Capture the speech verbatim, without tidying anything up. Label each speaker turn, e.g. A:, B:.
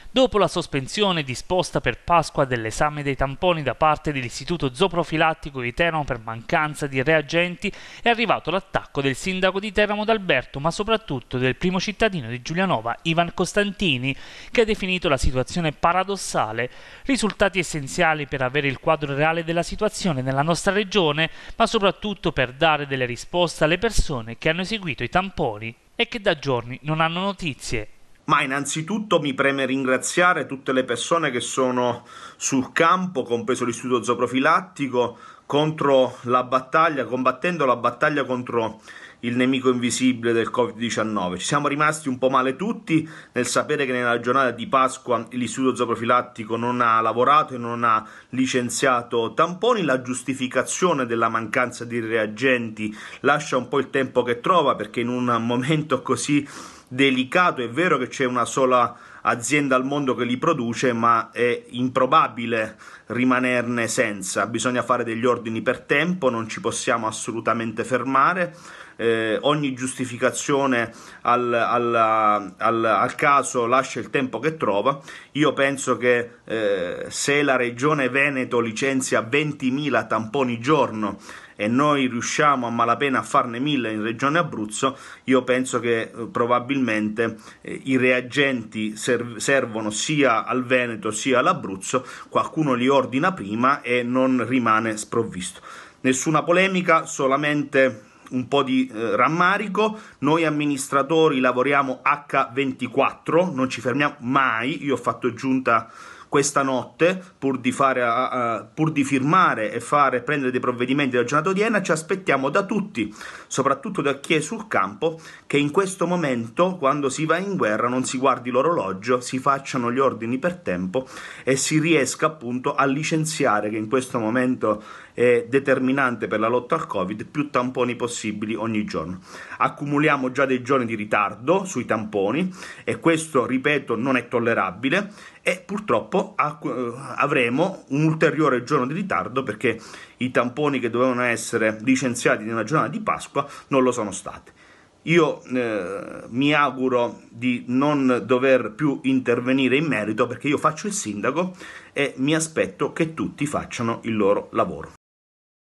A: Dopo la sospensione disposta per Pasqua dell'esame dei tamponi da parte dell'Istituto Zooprofilattico di Teramo per mancanza di reagenti, è arrivato l'attacco del sindaco di Teramo D'Alberto, ma soprattutto del primo cittadino di Giulianova, Ivan Costantini, che ha definito la situazione paradossale, risultati essenziali per avere il quadro reale della situazione nella nostra regione, ma soprattutto per dare delle risposte alle persone che hanno eseguito i tamponi e che da giorni non hanno notizie.
B: Ma innanzitutto mi preme ringraziare tutte le persone che sono sul campo, compreso l'Istituto Zooprofilattico, contro la battaglia, combattendo la battaglia contro il nemico invisibile del covid diciannove. Ci siamo rimasti un po' male tutti nel sapere che nella giornata di Pasqua l'Istituto Zooprofilattico non ha lavorato e non ha licenziato tamponi. La giustificazione della mancanza di reagenti lascia un po' il tempo che trova, perché in un momento così delicato è vero che c'è una sola azienda al mondo che li produce, ma è improbabile rimanerne senza. Bisogna fare degli ordini per tempo, non ci possiamo assolutamente fermare. Eh, ogni giustificazione al, al, al, al caso lascia il tempo che trova. Io penso che eh, se la regione Veneto licenzia ventimila tamponi giorno e noi riusciamo a malapena a farne mille in regione Abruzzo, io penso che eh, probabilmente eh, i reagenti serv- servono sia al Veneto sia all'Abruzzo, qualcuno li ordina prima e non rimane sprovvisto. Nessuna polemica, solamente un po' di eh, rammarico. Noi amministratori lavoriamo acca ventiquattro, non ci fermiamo mai. Io ho fatto giunta questa notte pur di, fare, uh, pur di firmare e fare prendere dei provvedimenti della giornata odierna. Ci aspettiamo da tutti, soprattutto da chi è sul campo, che in questo momento, quando si va in guerra, non si guardi l'orologio, si facciano gli ordini per tempo e si riesca appunto a licenziare, che in questo momento è determinante per la lotta al Covid, più tamponi possibili ogni giorno. Accumuliamo già dei giorni di ritardo sui tamponi e questo, ripeto, non è tollerabile, e purtroppo avremo un ulteriore giorno di ritardo perché i tamponi che dovevano essere licenziati nella giornata di Pasqua non lo sono stati. Io eh, mi auguro di non dover più intervenire in merito, perché io faccio il sindaco e mi aspetto che tutti facciano il loro lavoro.